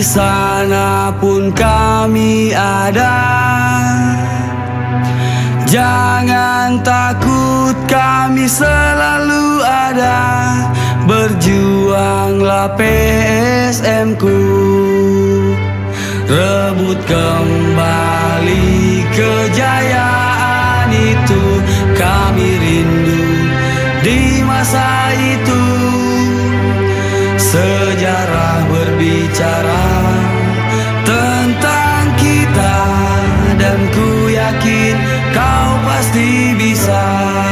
sana pun kami ada. Jangan takut, kami selalu ada. Berjuanglah PSM ku, rebut kembali kejayaan itu. Kami rindu di masa itu. Sejarah berbicara tentang kita, dan ku yakin kau pasti bisa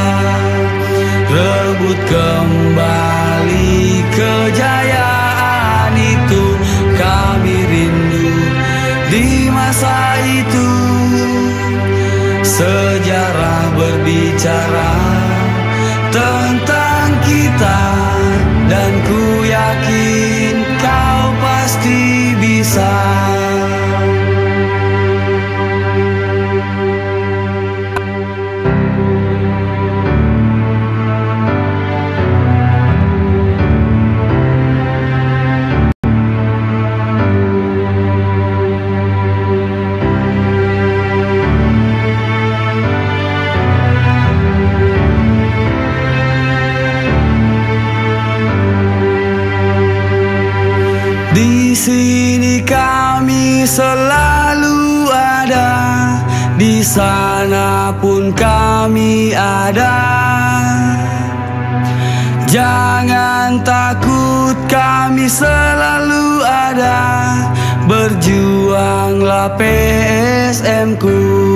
rebut kembali kejayaan itu. Kami rindu di masa itu. Sejarah berbicara tentang kita, dan ku yakin kau pasti bisa. Di sini kami selalu ada, di sana pun kami ada. Jangan takut, kami selalu ada. Berjuanglah PSM ku,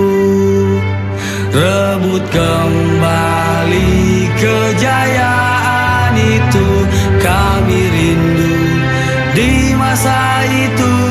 rebut kembali kejayaan itu. Kami rindu di masa itu.